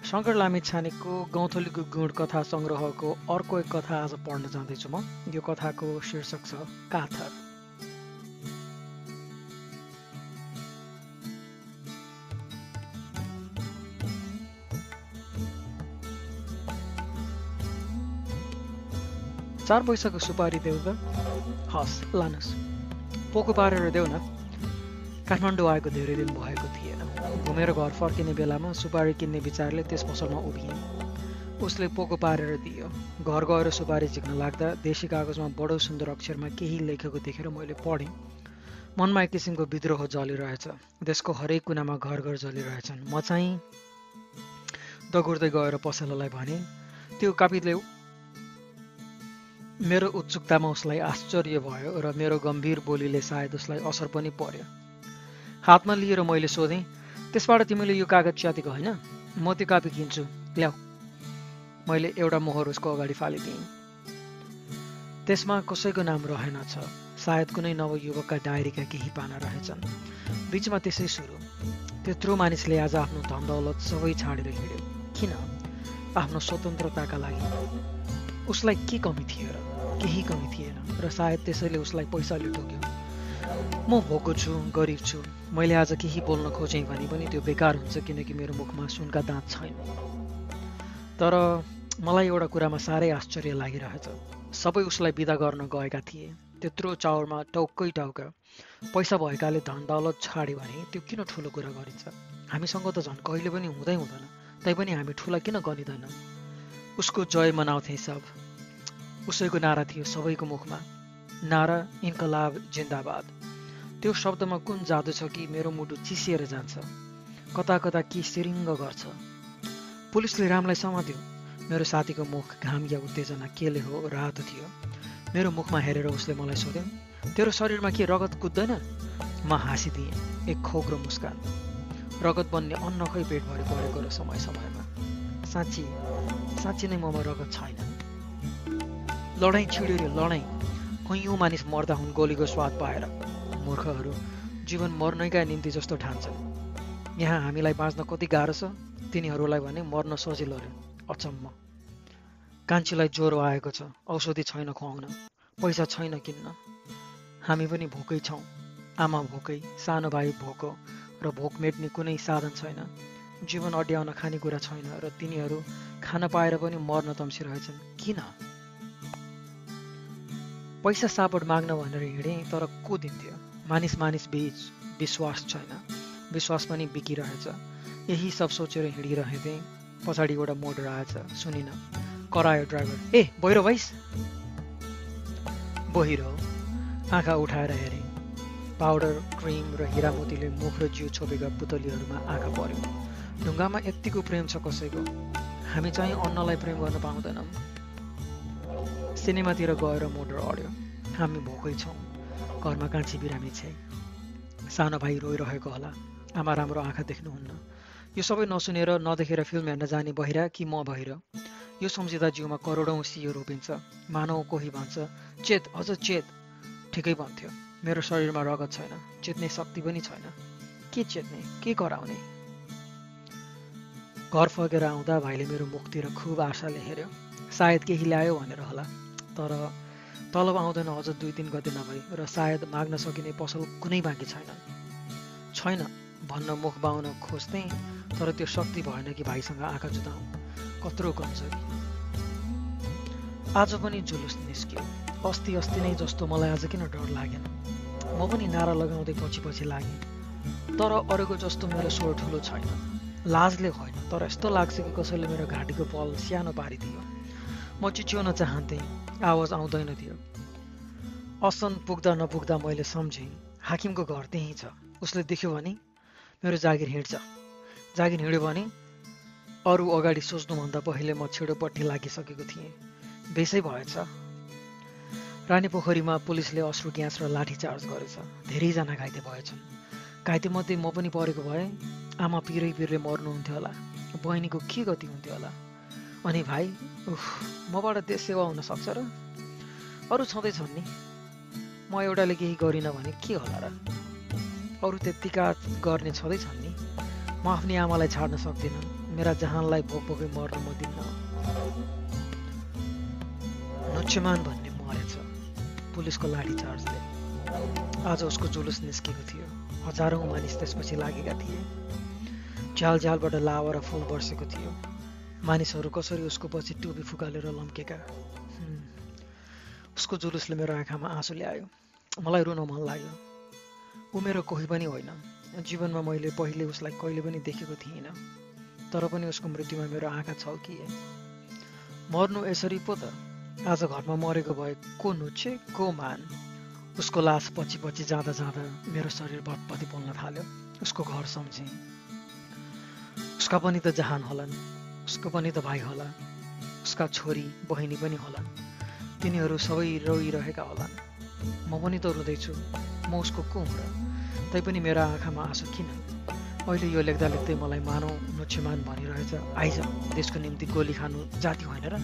शङ्कर लामिछानेको गौँथलीको गुण कथा सङ्ग्रहको अर्को एक कथा आज पढ्न जाँदैछु म। यो कथाको शीर्षक छ काथर। 4 पैसाको सुपारी देऊ त? हस् लानुस्, पोको पारेर देऊ न। काठमाडौँ आएको धेरै दिन भएको थिएन। घुमेर घर फर्किने बेलामा सुपारी किन्ने विचारले त्यस पसलमा उभिएँ। उसले पोको पारेर दियो। घर गएर सुपारी झिक्न लाग्दा देशी कागजमा बडो सुन्दर अक्षरमा केही लेखेको देखेर मैले पढेँ। मनमा एक किसिमको विद्रोह जलिरहेछ। देशको हरेक कुनामा घर घर जलिरहेछन्। म चाहिँ दगुर्दै गएर पसललाई भने, त्यो कापी ल्याऊ। मेरो उत्सुकतामा उसलाई आश्चर्य भयो र मेरो गम्भीर बोलीले सायद उसलाई असर पनि पर्यो। हातमा लिएर मैले सोधेँ, त्यसबाट तिमीले यो कागज च्यातेको होइन? म त्यो कापी किन्छु, ल्याऊ। मैले एउटा मोहर उसको अगाडि फालिदिएँ। त्यसमा कसैको नाम रहेनछ। सायद कुनै नवयुवकका डायरीका केही पाना रहेछन्। बीचमा त्यसै सुरु, त्यत्रो मानिसले आज आफ्नो धन दौलत सबै छाडेर हिँड्यो। किन? आफ्नो स्वतन्त्रताका लागि। उसलाई के कमी थियो र? केही कमी थिएन र सायद त्यसैले उसलाई पैसाले टोक्यो। म भोको छु, गरिब छु। मैले आज केही बोल्न खोजेँ भने पनि त्यो बेकार हुन्छ, किनकि मेरो मुखमा सुनका दाँत छैन। तर मलाई एउटा कुरामा साह्रै आश्चर्य लागिरहेछ। सबै उसलाई बिदा गर्न गएका थिए। त्यत्रो चाउरमा टाउकै टाउका। पैसा भएकाले धन दौलत छाड्यो भने त्यो किन ठुलो कुरा गरिन्छ? हामीसँग त झन् कहिले पनि हुँदै हुँदैन, तैपनि हामी ठुला किन गनिँदैन? उसको जय मनाउँथे सब। उसैको नारा थियो सबैको मुखमा, नारा इन्कलाब जिन्दाबाद। त्यो शब्दमा कुन जादु छ कि मेरो मुटु चिसिएर जान्छ, कता कता के सिरिङ्ग गर्छ। पुलिसले रामलाई समात्यो। मेरो साथीको मुख घाम या उत्तेजना केले हो रातो थियो। मेरो मुखमा हेरेर उसले मलाई सोध्यो, तेरो शरीरमा के रगत कुद्दैन? म हाँसिदिएँ, एक खोक्रो मुस्कान। रगत बन्ने अन्न खै पेटभरि परेको र समय समयमा। साँच्ची नै ममा रगत छैन। लडाइँ छिड्यो रे लडाइँ। कैयौँ मानिस मर्दा हुन् गोलीको स्वाद पाएर। मूर्खहरू जीवन मर्नैका निम्ति जस्तो ठान्छन्। यहाँ हामीलाई बाँच्न कति गाह्रो छ, तिनीहरूलाई भने मर्न सजिलो रे। अचम्म। कान्छीलाई ज्वरो आएको छ, औषधि छैन खुवाउन, पैसा छैन किन्न। हामी पनि भोकै छौँ। आमा भोकै, सानो भाइ भोको र भोक मेट्ने कुनै साधन छैन। जीवन अड्याउन खानेकुरा छैन र तिनीहरू खान पाएर पनि मर्न तम्सिरहेछन्। किन? पैसा सापट माग्न भनेर हिँडेँ, तर को दिन्थ्यो? मानिस बीच विश्वास छैन। विश्वास पनि बिकिरहेछ। यही सब सोचेर हिँडिरहेथेँ। पछाडि एउटा मोटर आएछ, सुनिन। करायो ड्राइभर, ए बहिरो भइस? बहिरो। आँखा उठाएर हेरेँ। पाउडर, क्रिम र हिरामोतीले मुख र जिउ छोपेका पुतलीहरूमा आँखा पर्यो। ढुङ्गामा यत्तिको प्रेम छ कसैको। हामी चाहिँ अन्नलाई प्रेम गर्न पाउँदैनौँ। सिनेमातिर गएर मोटर अड्यो। हामी भोकै छौँ। घरमा कान्छी बिरामी छे। सानो भाइ रोइरहेको होला। आमा राम्रो आँखा देख्नुहुन्न। यो सबै नसुनेर नदेखेर फिल्म हेर्न जाने बहिरा कि म बहिरो? यो सम्झिँदा जिउमा करोडौँ सियो रोपिन्छ। मानव कोही भन्छ, चेत, अझ चेत। ठिकै भन्थ्यो। मेरो शरीरमा रगत छैन, चेत्ने शक्ति पनि छैन। के चेत्ने, के कराउने? घर फर्केर आउँदा भाइले मेरो मुखतिर खुब आशाले हेऱ्यो। सायद केही ल्यायो भनेर होला। तर तलब आउँदैन अझ 2-3 गते नभई र सायद माग्न सकिने पसल कुनै बाँकी छैन भन्न मुख बाउन खोज्थेँ, तर त्यो शक्ति भएन कि भाइसँग आँखा जुताउँ। कत्रो कमजोरी। आज पनि जुलुस निस्क्यो। अस्ति नै जस्तो मलाई आज किन डर लागेन। म पनि नारा लगाउँदै पछि लागेँ। तर अरूको जस्तो मेरो स्वर ठुलो छैन। लाजले होइन, तर यस्तो लाग्छ कि कसैले मेरो घाँटीको बल सानो पारिदियो। म चिच्याउन चाहन्थेँ, आवाज आउँदैन थियो। असन पुग्दा नपुग्दा मैले सम्झेँ, हाकिमको घर त्यहीँ छ। उसले देख्यो भने मेरो जागिर हिँड्छ। जागिर हिँड्यो भने अरू अगाडि सोच्नुभन्दा पहिले म छेडोपट्टि लागिसकेको थिएँ। बेसै भएछ। रानी पोखरीमा पुलिसले अश्रु ग्यास र लाठीचार्ज गरेछ। धेरैजना घाइते भएछन्। घाइतेमध्ये म पनि परेको भए आमा पिरै मर्नुहुन्थ्यो होला। बहिनीको के गति हुन्थ्यो होला। अनि भाइ, मबाट देश सेवा हुन सक्छ र? अरू छँदैछन् नि। म एउटाले केही गरिनँ भने के होला र? अरू त्यत्तिका गर्ने छँदैछन् नि। म आफ्नै आमालाई छाड्न सक्दिनँ। मेरा जहानलाई भोक-भोकै मर्न म दिन्न। नुच्छेमान भन्ने मरेछ पुलिसको लाठीचार्जले। आज उसको जुलुस निस्केको थियो। हजारौं मानिस त्यसपछि लागेका थिए। झ्याल झ्यालबाट लावा र फूल बर्सेको थियो। मानिसहरू कसरी उसको पछि टुपी फुकालेर लम्केका। उसको जुलुसले मेरो आँखामा आँसु ल्यायो। मलाई रुन मन लाग्यो। ऊ मेरो कोही पनि होइन। जीवनमा मैले पहिले उसलाई कहिले पनि देखेको थिइनँ। तर पनि उसको मृत्युमा मेरो आँखा छल्किए। मर्नु यसरी पो त। आज घरमा मरेको भए को नुच्छे को मान। उसको लास पछि पछि जाँदा जाँदा मेरो शरीर भतभती पोल्न थाल्यो। उसको घर सम्झे। उसका पनि त जहान होलान्। उसको पनि त भाइ होला। उसका छोरी बहिनी पनि होलान्। तिनीहरू सबै रोइरहेका होलान्। म पनि त रुँदैछु। म उसको को हुँ र? तैपनि मेरा आँखामा आँसु किन? अहिले यो लेख्दा लेख्दै मलाई मानौ नुच्छेमान भनिरहेछ, आइज देशको निम्ति गोली खानु जाति होइन र?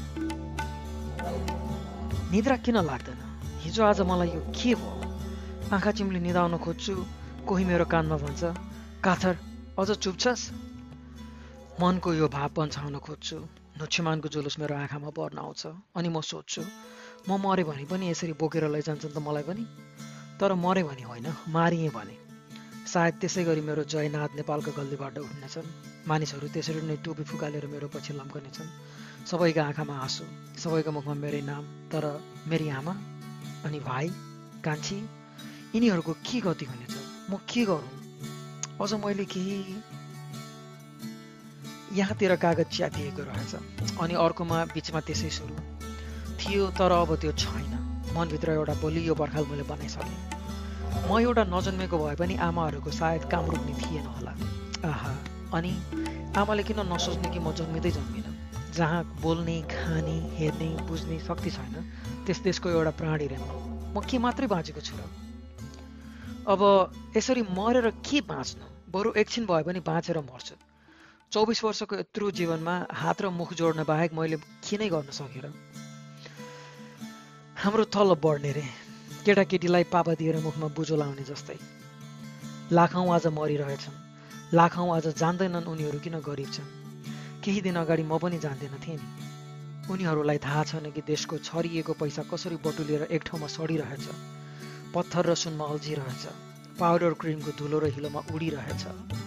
निद्रा किन लाग्दैन? हिजो आज मलाई यो के भयो? आँखा चिम्ली निदाउन खोज्छु, कोही मेरो कानमा भन्छ, काथर अझ चुप छस्? मनको यो भाव पन्छाउन खोज्छु। नुच्छेमानको जुलुस मेरो आँखामा पर्न आउँछ। अनि म सोध्छु, म मरे भने पनि यसरी बोकेर लैजान्छन् त मलाई पनि? तर मरे भने होइन, मारिए भने। सायद त्यसै गरी मेरो जयनाथ नेपालको गल्लीबाट उठ्नेछन्। मानिसहरू त्यसरी नै टोपी फुकालेर मेरो पछि लम्कनेछन्। सबैका आँखामा आँसु, सबैको मुखमा मेरै नाम। तर मेरी आमा अनि भाइ, कान्छी, यिनीहरूको के गति हुनेछ? म के गरौँ? अझ मैले केही यहाँतिर कागज च्यातिएको रहेछ। अनि अर्कोमा बिचमा त्यसै सुरु थियो, तर अब त्यो छैन। मनभित्र एउटा बलियो पर्खाल मैले बनाइसकेँ। म एउटा नजन्मेको भए पनि आमाहरूको सायद काम रोक्ने थिएन होला। आहा, अनि आमाले किन नसोच्ने कि म जन्मिँदै जन्मिनँ। जहाँ बोल्ने, खाने, हेर्ने, बुझ्ने शक्ति छैन, त्यस देशको एउटा प्राणी रे म के मात्रै बाँचेको छु र? अब यसरी मरेर के बाँच्नु? बरु एकछिन भए पनि बाँचेर मर्छु। 24 वर्षको यत्रो जीवनमा हात र मुख जोड्न बाहेक मैले के नै गर्न सकेँ र? हाम्रो तलब बढ्ने रे, केटाकेटीलाई पापा दिएर मुखमा बुझो लाउने जस्तै। लाखौँ आज मरिरहेछन्। लाखौँ आज जान्दैनन् उनीहरू किन गरिब छन्। केही दिन अगाडि म पनि जान्दैन थिएँ नि। उनीहरूलाई थाहा छैन कि देशको छरिएको पैसा कसरी बटुलेर एक ठाउँमा सडिरहेछ। पत्थर र सुनमा अल्झिरहेछ। पाउडर क्रिमको धुलो र हिलोमा उडिरहेछ।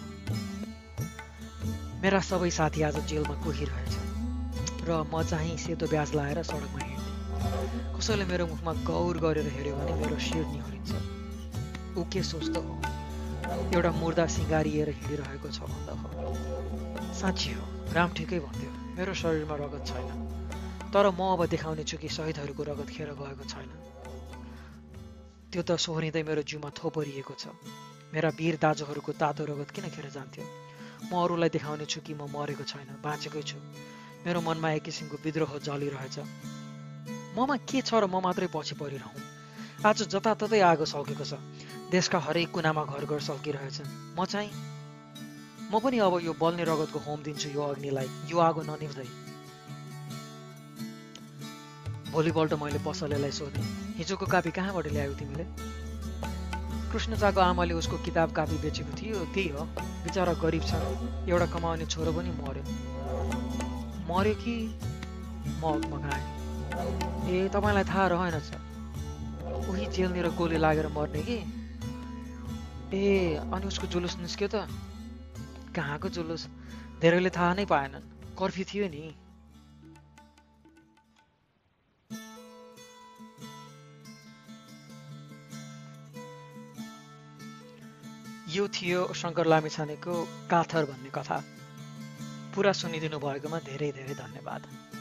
मेरा सबै साथी आज जेलमा कोहिरहेछ र म चाहिँ सेतो ब्याज लाएर सडकमा हिँड्ने। कसैले मेरो मुखमा गौर गरेर हेऱ्यो भने मेरो शिर निहुरिन्छ। ऊ के सोच्दो हो? एउटा मुर्दा सिँगारिएर हिँडिरहेको छ भन्दा हो। साँच्ची हो, राम ठिकै भन्थ्यो, मेरो शरीरमा रगत छैन। तर म अब देखाउने छु कि शहीदहरूको रगत खेर गएको छैन। त्यो त सोहोरिँदै मेरो जिउमा थोपरिएको छ। मेरा वीर दाजुहरूको तातो रगत किन खेर जान्थ्यो? म अरूलाई देखाउने छु कि म मरेको छैन, बाँचेकै छु। मेरो मनमा एक किसिमको विद्रोह जलिरहेछ। ममा के छ र म मात्रै पछि परिरहँ? आज जताततै आगो सल्केको छ। देशका हरेक कुनामा घर घर सल्किरहेछन्। म पनि अब यो बल्ने रगतको होम दिन्छु यो अग्निलाई, यो आगो ननिभ्दै। भोलिपल्ट मैले पसलेलाई सोधेँ, हिजोको कापी कहाँबाट ल्यायौ तिमीले? कृष्णचाको आमाले उसको किताब कापी बेचेको थियो, त्यही हो। बिचरा गरिब छ, एउटा कमाउने छोरो पनि मर्यो। मर्यो कि? म अकमकाएँ। ए, तपाईँलाई थाहा रहेनछ? उही जेलनिर गोली लागेर मर्ने कि? ए, अनि उसको जुलुस निस्क्यो त? कहाँको जुलुस? धेरैले थाहा नै पाएनन्। कर्फ्यू थियो नि। यो थियो शङ्कर लामिछानेको काथर भन्ने कथा। पुरा सुनिदिनु भएकोमा धेरै धेरै धन्यवाद।